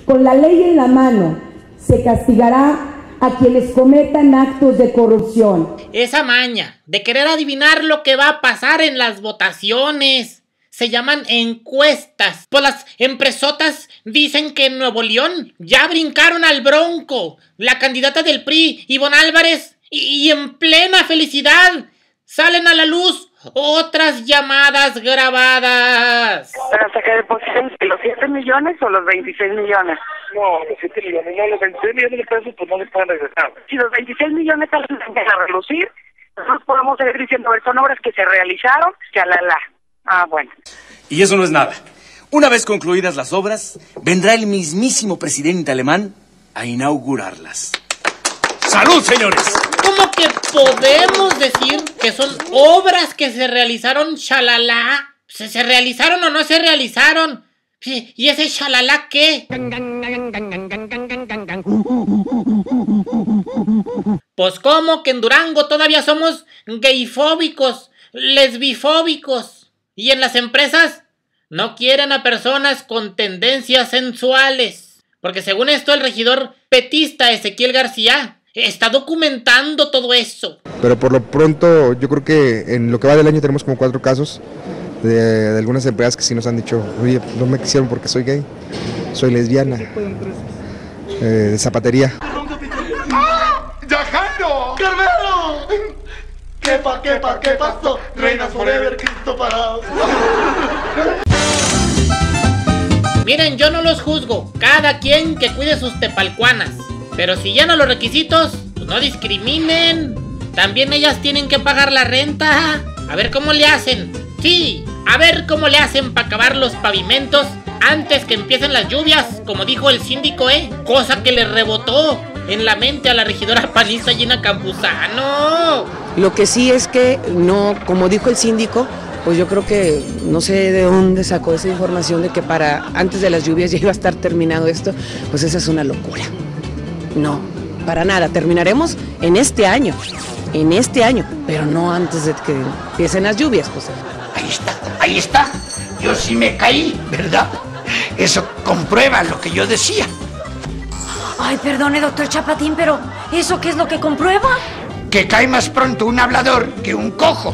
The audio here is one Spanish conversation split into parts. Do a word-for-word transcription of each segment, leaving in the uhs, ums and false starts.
Con la ley en la mano, se castigará a quienes cometan actos de corrupción. Esa maña de querer adivinar lo que va a pasar en las votaciones. Se llaman encuestas. Pues las empresotas dicen que en Nuevo León ya brincaron al Bronco, la candidata del P R I, Ivonne Álvarez, y, y en plena felicidad salen a la luz otras llamadas grabadas. ¿Hasta que depositen los siete millones o los veintiséis millones? No, los siete millones, no, los veintiséis millones de pesos pues no les pueden regresar. Si los veintiséis millones salen a relucir, nosotros podemos seguir diciendo, son obras que se realizaron, que a la la. Ah, bueno. Y eso no es nada. Una vez concluidas las obras, vendrá el mismísimo presidente alemán a inaugurarlas. ¡Salud, señores! ¿Cómo que podemos decir que son obras que se realizaron shalala? ¿Se, se realizaron o no se realizaron? ¿Y ese shalala qué? Pues ¿cómo que en Durango todavía somos gayfóbicos, lesbifóbicos? Y en las empresas no quieren a personas con tendencias sensuales. Porque según esto el regidor petista Ezequiel García está documentando todo eso. Pero por lo pronto yo creo que en lo que va del año tenemos como cuatro casos de, de algunas empresas que sí nos han dicho, oye, no me quisieron porque soy gay, soy lesbiana. ¿Qué tipo de empresas? Eh, de zapatería. ¡Ah! ¡Yajairo! ¡Carmelo! ¿Qué pa, qué pa, qué pasó? Reinas forever, Cristo parado. Miren, yo no los juzgo. Cada quien que cuide sus tepalcuanas. Pero si llenan los requisitos, pues no discriminen. También ellas tienen que pagar la renta. A ver cómo le hacen. Sí, a ver cómo le hacen para acabar los pavimentos antes que empiecen las lluvias, como dijo el síndico, ¿eh? Cosa que le rebotó en la mente a la regidora panista Gina Campuzano. Lo que sí es que no, como dijo el síndico, pues yo creo que no sé de dónde sacó esa información de que para antes de las lluvias ya iba a estar terminado esto, pues esa es una locura. No, para nada, terminaremos en este año, en este año, pero no antes de que empiecen las lluvias, José. Ahí está, ahí está, yo sí me caí, ¿verdad? Eso comprueba lo que yo decía. Ay, perdone, doctor Chapatín, pero ¿eso qué es lo que comprueba? Que cae más pronto un hablador que un cojo.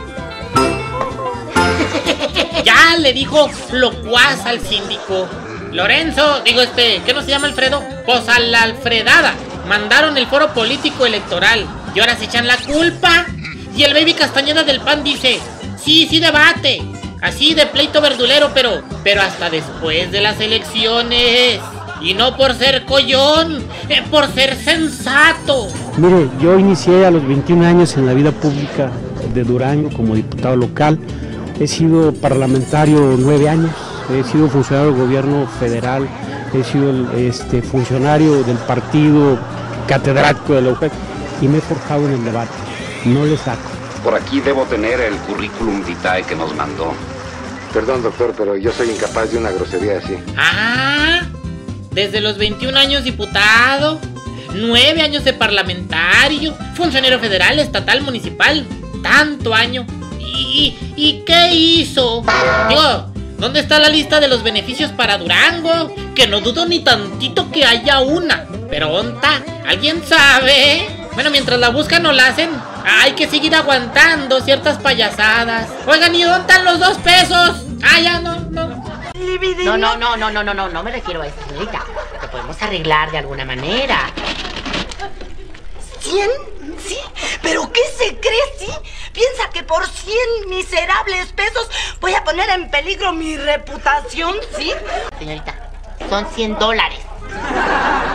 Ya le dijo locuaz al síndico. Lorenzo, digo este, ¿qué no se llama Alfredo? Pues a la Alfredada. Mandaron el foro político electoral y ahora se echan la culpa. Y el baby Castañeda del P A N dice, sí, sí debate. Así de pleito verdulero, pero, pero hasta después de las elecciones. Y no por ser collón, eh, por ser sensato. Mire, yo inicié a los veintiún años en la vida pública de Durango como diputado local. He sido parlamentario nueve años, he sido funcionario del gobierno federal, he sido este, funcionario del partido catedrático de la U P E C y me he forjado en el debate, no le saco. Por aquí debo tener el currículum vitae que nos mandó. Perdón, doctor, pero yo soy incapaz de una grosería así. Ah, desde los veintiún años diputado, nueve años de parlamentario, funcionario federal, estatal, municipal, tanto año. ¿Y, y qué hizo? Digo, ¿dónde está la lista de los beneficios para Durango? Que no dudo ni tantito que haya una. Pero ¿onta? ¿Alguien sabe? Bueno, mientras la buscan o la hacen, hay que seguir aguantando ciertas payasadas. Oigan, ¿y dónde están los dos pesos? Ah, ya, no, no. No, no, no, no, no, no, no, no me refiero a eso, señorita. Lo podemos arreglar de alguna manera. ¿Cien? ¿Sí? ¿Pero qué se cree, sí? ¿Piensa que por cien miserables pesos voy a poner en peligro mi reputación, sí? Señorita, son cien dólares.